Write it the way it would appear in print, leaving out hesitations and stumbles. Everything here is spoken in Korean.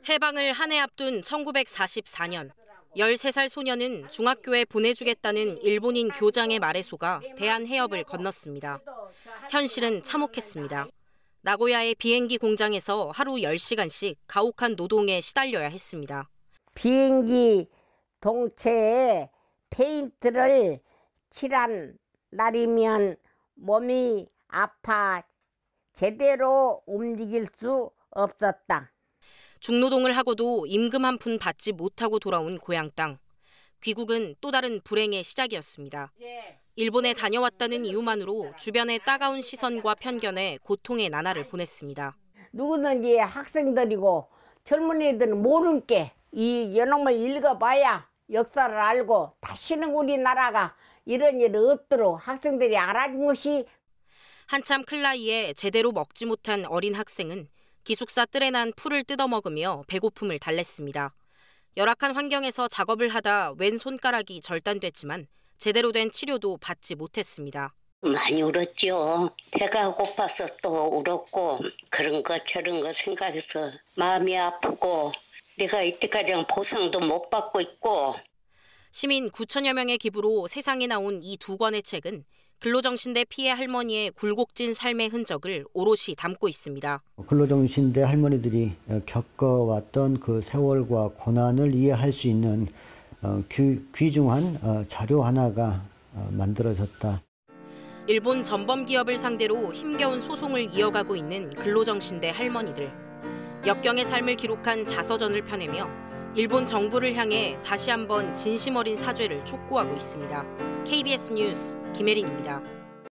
해방을 한 해 앞둔 1944년, 13살 소녀는 중학교에 보내주겠다는 일본인 교장의 말에 속아 대한해협을 건넜습니다. 현실은 참혹했습니다. 나고야의 비행기 공장에서 하루 10시간씩 가혹한 노동에 시달려야 했습니다. 비행기 동체에 페인트를 칠한 날이면 몸이 아파 제대로 움직일 수 없었다. 중노동을 하고도 임금 한 푼 받지 못하고 돌아온 고향 땅. 귀국은 또 다른 불행의 시작이었습니다. 일본에 다녀왔다는 이유만으로 주변의 따가운 시선과 편견에 고통의 나날을 보냈습니다. 누구든지 학생들이고 젊은이들은 모르는 게 이 연홍을 읽어봐야 역사를 알고 다시는 우리나라가 이런 일 없도록 학생들이 알아준 것이. 한참 클 나이에 제대로 먹지 못한 어린 학생은 기숙사 뜰에 난 풀을 뜯어먹으며 배고픔을 달랬습니다. 열악한 환경에서 작업을 하다 왼 손가락이 절단됐지만 제대로 된 치료도 받지 못했습니다. 많이 울었죠. 배가 고파서 또 울었고 그런 거 저런 거 생각해서 마음이 아프고 내가 이때까지 보상도 못 받고 있고. 시민 9천여 명의 기부로 세상에 나온 이 두 권의 책은 근로정신대 피해 할머니의 굴곡진 삶의 흔적을 오롯이 담고 있습니다. 근로정신대 할머니들이 겪어왔던 그 세월과 고난을 이해할 수 있는 귀중한 자료 하나가 만들어졌다. 일본 전범 기업을 상대로 힘겨운 소송을 이어가고 있는 근로정신대 할머니들. 역경의 삶을 기록한 자서전을 펴내며 일본 정부를 향해 다시 한번 진심 어린 사죄를 촉구하고 있습니다. KBS 뉴스 김혜린입니다.